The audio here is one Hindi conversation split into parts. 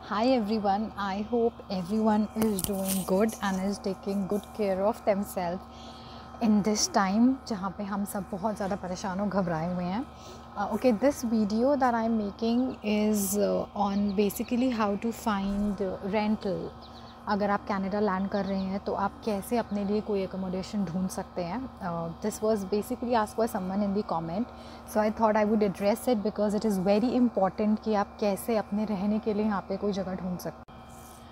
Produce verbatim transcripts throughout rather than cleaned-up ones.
Hi everyone, I hope everyone is doing good and is taking good care of themselves in this time जहाँ पे हम सब बहुत ज़्यादा परेशान और घबराए हुए हैं. uh, okay, this video that I'm making is uh, on basically how to find uh, rental. अगर आप कनाडा लैंड कर रहे हैं तो आप कैसे अपने लिए कोई एकोमोडेशन ढूंढ सकते हैं. This was basically asked by someone in the comment, so I thought I would address it because it is very important कि आप कैसे अपने रहने के लिए यहाँ पे कोई जगह ढूंढ सकते हैं.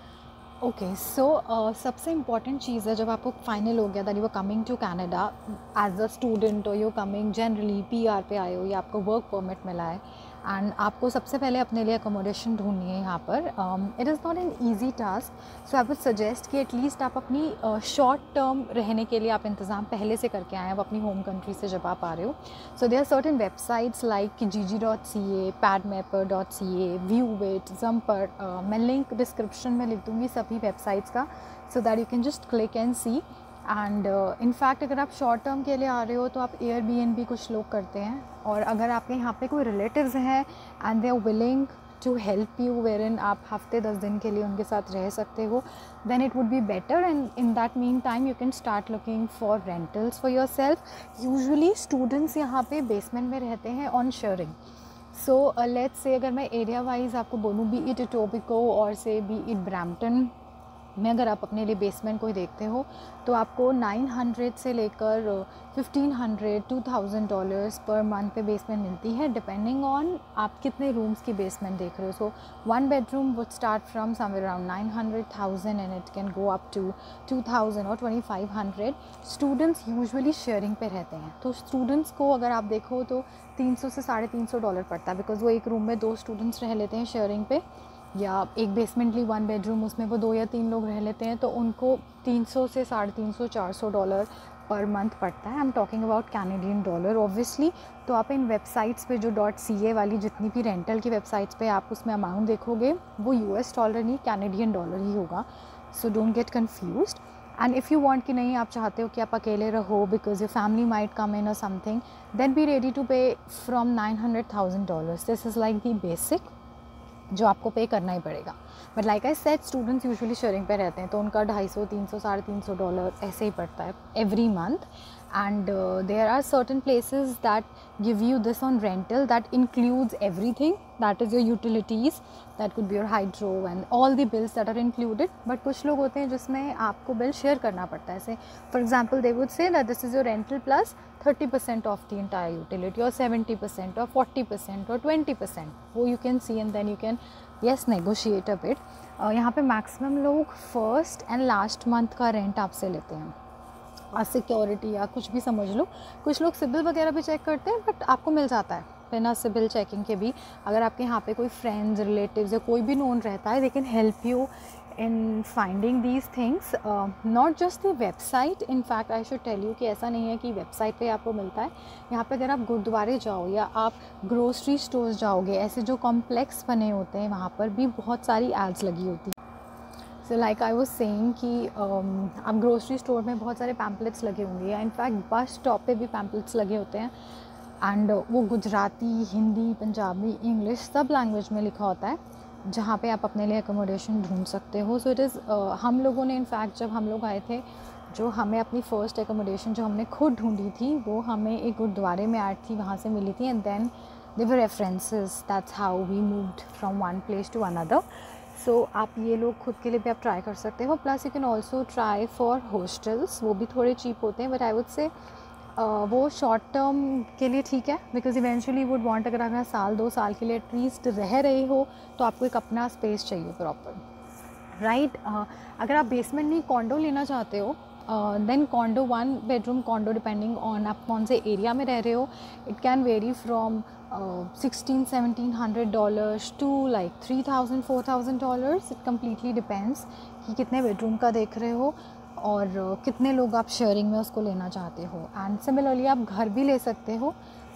ओके सो सबसे इम्पॉर्टेंट चीज़ है जब आपको फाइनल हो गया that you are coming to Canada as a student और you coming generally P R पे आए हो या आपको वर्क परमिट मिला है एंड आपको सबसे पहले अपने लिए अकोमोडेशन ढूंढनी है यहाँ पर. It is not an easy task, so I would suggest कि एटलीस्ट आप अपनी शॉर्ट uh, टर्म रहने के लिए आप इंतज़ाम पहले से करके आएँ आप अपनी होम कंट्री से जब आप आ रहे हो. So there are certain websites like G G dot C A, padmapper dot C A, viewit, jumper. मैं लिंक डिस्क्रिप्शन में लिख दूँगी सभी वेबसाइट्स का, so that you can just click and see. And in fact अगर आप शॉर्ट टर्म के लिए आ रहे हो तो आप एयर बी एन बी कुछ लोग करते हैं, और अगर आपके यहाँ पे कोई रिलेटिव्स हैं and they are willing to help you wherein आप हफ्ते दस दिन के लिए उनके साथ रह सकते हो, then it would be better. And in that meantime you can start looking for rentals for yourself. Usually students यहाँ पे बेसमेंट में रहते हैं on sharing. So let's say अगर मैं एरिया वाइज आपको बोलूँ, बी इट इटोबिको और से बी इट ब्रैम्पटन में अगर आप अपने लिए बेसमेंट कोई देखते हो तो आपको नाइन हंड्रेड से लेकर fifteen hundred two thousand dollars per month पे बेसमेंट मिलती है, डिपेंडिंग ऑन आप कितने रूम्स की बेसमेंट देख रहे हो. So one bedroom would start from somewhere around nine hundred thousand and it can go up to two thousand और twenty five hundred. Students usually sharing पे रहते हैं, तो स्टूडेंट्स को अगर आप देखो तो तीन सौ से साढ़े तीन सौ डॉलर पड़ता है, बिकॉज वो एक रूम में दो स्टूडेंट्स रह लेते हैं शेयरिंग पे, या एक बेसमेंटली वन बेडरूम उसमें वो दो या तीन लोग रह लेते हैं, तो उनको तीन सौ से साढ़े तीन सौ चार सौ डॉलर पर मंथ पड़ता है. I am talking about Canadian dollar obviously. तो आप इन वेबसाइट्स पे जो डॉट सी ए वाली जितनी भी रेंटल की वेबसाइट्स पे आप उसमें अमाउंट देखोगे वो यूएस डॉलर नहीं कैनेडियन डॉलर ही होगा. So don't get confused. And if you want कि नहीं आप चाहते हो कि आप अकेले रहो because your family might come in और something, then be ready to pay from nine hundred thousand dollars. This is like the basic जो आपको पे करना ही पड़ेगा. But like I said students usually sharing पे रहते हैं, तो उनका ढाई सौ तीन सौ साढ़े तीन सौ डॉलर ऐसे ही पड़ता है every month. And there are certain places that give you this on rental that includes everything, that is your utilities, that could be your hydro and all the bills that are included. But कुछ लोग होते हैं जिसमें आपको बिल शेयर करना पड़ता है. ऐसे for example they would say that this is your rental plus thirty percent of the entire utility और सेवेंटी परसेंट और फोर्टी परसेंट और ट्वेंटी परसेंट. वो you can see and then you can yes negotiate a bit. यहाँ पे मैक्सिमम लोग फर्स्ट एंड लास्ट मंथ का रेंट आपसे लेते हैं, और सिक्योरिटी या कुछ भी समझ लो. कुछ लोग सिबिल वगैरह भी चेक करते हैं, बट आपको मिल जाता है बिना सिबिल चेकिंग के भी. अगर आपके यहाँ पे कोई फ्रेंड्स रिलेटिव्स या कोई भी नोन रहता है, they can help you in finding these things, uh, not just the website. in fact I should tell you कि ऐसा नहीं है कि वेबसाइट पे आपको मिलता है. यहाँ पे अगर आप गुरुद्वारे जाओ या आप ग्रोसरी स्टोर्स जाओगे, ऐसे जो कॉम्प्लेक्स बने होते हैं वहाँ पर भी बहुत सारी एड्स लगी होती हैं. So like I was saying कि um, आप ग्रोसरी स्टोर में बहुत सारे पैम्पलेट्स लगे होंगे, या इनफैक्ट बस स्टॉप पे भी पैम्पलेट्स लगे होते हैं, एंड वो गुजराती, हिंदी, पंजाबी, इंग्लिश सब लैंग्वेज में लिखा होता है जहाँ पे आप अपने लिए एकोमोडेशन ढूंढ सकते हो. सो इट इज़ हम लोगों ने इनफैक्ट जब हम लोग आए थे, जो हमें अपनी फ़र्स्ट एकोमोडेशन जो हमने खुद ढूंढी थी वो हमें एक गुरुद्वारे में ऐड थी, वहाँ से मिली थी. And then they were references, that's how we moved from one place to another. So आप ये लोग खुद के लिए भी आप ट्राई कर सकते हो. Plus you can also try for hostels, वो भी थोड़े चीप होते हैं, but I would say Uh, वो शॉर्ट टर्म के लिए ठीक है, बिकॉज इवेंचुअली वुड वांट, अगर आप यहाँ साल दो साल के लिए एटलीस्ट रह रहे हो तो आपको एक अपना स्पेस चाहिए प्रॉपर, राइट. अगर आप बेसमेंट नहीं कॉन्डो लेना चाहते हो, then condo one bedroom condo, depending on आप कौन से एरिया में रह रहे हो, it can vary from sixteen seventeen hundred dollars to like three thousand four thousand dollars. It completely depends कि कितने बेडरूम का देख रहे हो और कितने लोग आप शेयरिंग में उसको लेना चाहते हो. एंड सिमिलरली आप घर भी ले सकते हो,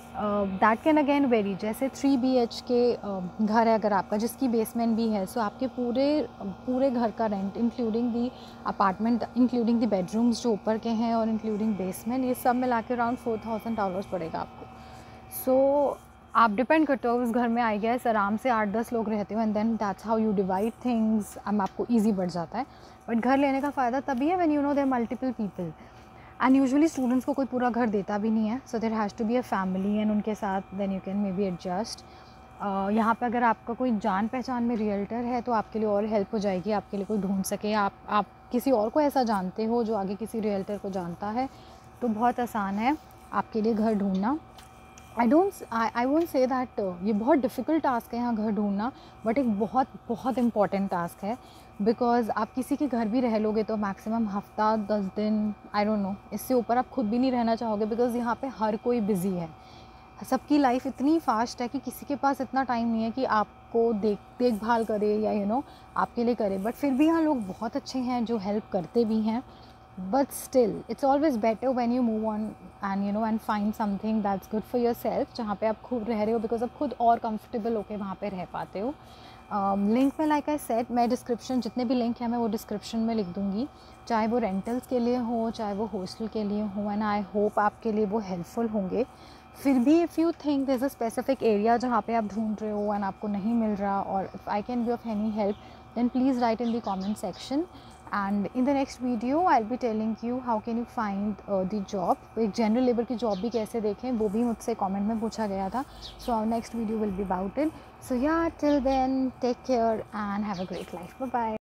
दैट कैन अगेन वेरी. जैसे थ्री बी एच के घर है अगर आपका, जिसकी बेसमेंट भी है, सो so आपके पूरे पूरे घर का rent including the apartment, including the bedrooms जो ऊपर के हैं और इंक्लूडिंग बेसमेंट, ये सब मिला के अराउंड फोर थाउजेंड डॉलर्स पड़ेगा आपको. सो आप डिपेंड करते हो उस घर में, आई गेस आराम से आठ दस लोग रहते हो and then that's how you divide things, अब आपको ईजी बढ़ जाता है। बट घर लेने का फ़ायदा तभी है when you know there multiple people, and usually students को कोई पूरा घर देता भी नहीं है, so there has to be a family and उनके साथ then you can maybe adjust. यहाँ पे अगर आपका कोई जान पहचान में रियल्टर है तो आपके लिए और हेल्प हो जाएगी, आपके लिए कोई ढूंढ सके, आप आप किसी और को ऐसा जानते हो जो आगे किसी रियल्टर को जानता है, तो बहुत आसान है आपके लिए घर ढूंढना। I don't I I won't say that ये बहुत डिफ़िकल्ट टास्क है यहाँ घर ढूंढना, बट एक बहुत बहुत इंपॉर्टेंट टास्क है, बिकॉज आप किसी के घर भी रह लोगे तो मैक्सिमम हफ्ता दस दिन, आई डोंट नो, इससे ऊपर आप खुद भी नहीं रहना चाहोगे, बिकॉज यहाँ पे हर कोई बिज़ी है, सबकी लाइफ इतनी फास्ट है कि किसी के पास इतना टाइम नहीं है कि आपको देख देखभाल करे या यू नो आपके लिए करे। बट फिर भी यहाँ लोग बहुत अच्छे हैं जो हेल्प करते भी हैं, but still it's always better when you move on and you know and find something that's good for yourself, जहाँ पे आप खुद रह रहे हो, बिकॉज आप खुद और कंफर्टेबल होके वहाँ पे रह पाते हो। लिंक में लाइक आई सेड, मैं डिस्क्रिप्शन जितने भी लिंक हैं मैं वो डिस्क्रिप्शन में लिख दूँगी, चाहे वो रेंटल्स के लिए हो चाहे वो हॉस्टल के लिए हो, एंड आई होप आपके लिए वो हेल्पफुल होंगे। फिर भी if you think there is a specific area जहाँ पे आप ढूंढ रहे हो एंड आपको नहीं मिल रहा, और if I can be of any help, then please write in the comment section, and in the next video I will be telling you how can you find the job. एक जनरल लेबर की जॉब भी कैसे देखें वो भी मुझसे कमेंट में पूछा गया था, so our next video will be about it. So yeah till then take care and have a great life, bye bye.